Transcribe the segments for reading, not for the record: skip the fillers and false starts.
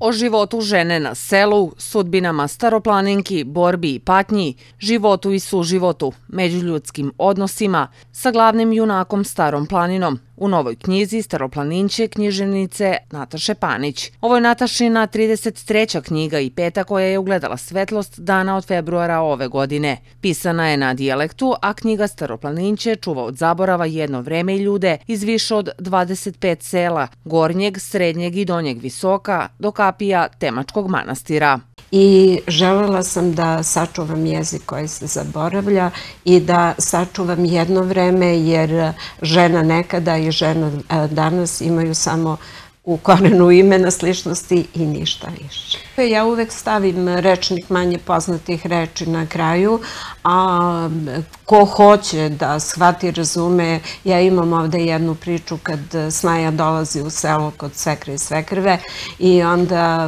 O životu žene na selu, sudbinama staroplaninki, borbi i patnji, životu i suživotu, međuljudskim odnosima sa glavnim junakom Starom planinom u novoj knjizi Staroplaninće književnice Nataše Panić. Ovo je Natašina 33. knjiga i peta koja je ugledala svetlost dana od februara ove godine. Pisana je na dijalektu, a knjiga Staroplaninće čuva od zaborava jedno vreme i ljude iz više od 25 sela, Gornjeg, Srednjeg i Donjeg Visoka, do kapija Temačkog manastira. I želela sam da sačuvam jezik koji se zaboravlja i da sačuvam jedno vreme, jer žena nekada i žena danas imaju samo u korenu imena sličnosti i ništa više. Ja uvek stavim rečnik manje poznatih reči na kraju, a ko hoće da shvati, razume, ja imam ovde jednu priču kad snaja dolazi u selo kod svekre i svekrve i onda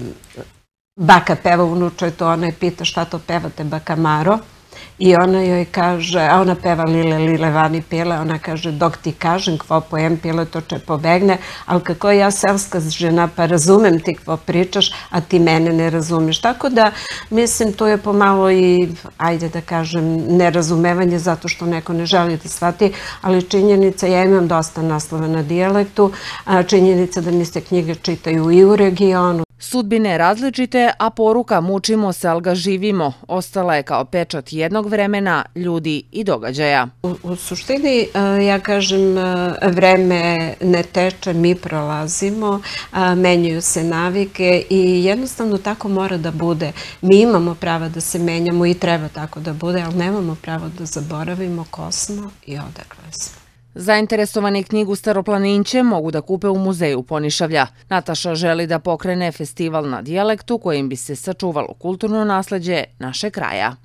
baka peva unučoj to, ona je pita šta to pevate baka Maro i ona joj kaže, a ona peva lile, lile, vani pile, ona kaže dok ti kažem kvo pojem pile to če pobegne, ali kako ja selska žena pa razumem ti kvo pričaš, a ti mene ne razumeš. Tako da mislim to je pomalo i, ajde da kažem, nerazumevanje zato što neko ne želi da shvati, ali činjenica, ja imam dosta naslova na dijalektu, činjenica da mi se knjige čitaju i u regionu. Sudbine različite, a poruka mučimo se, ali ga živimo, ostala je kao pečat jednog vremena, ljudi i događaja. U suštini, ja kažem, vreme ne teče, mi prolazimo, menjaju se navike i jednostavno tako mora da bude. Mi imamo prava da se menjamo i treba tako da bude, ali nemamo pravo da zaboravimo ko smo i odakle smo. Zainteresovani knjigu Staroplaninće mogu da kupe u muzeju Ponišavlja. Nataša želi da pokrene festival na dijalektu kojim bi se sačuvalo kulturno nasleđe našeg kraja.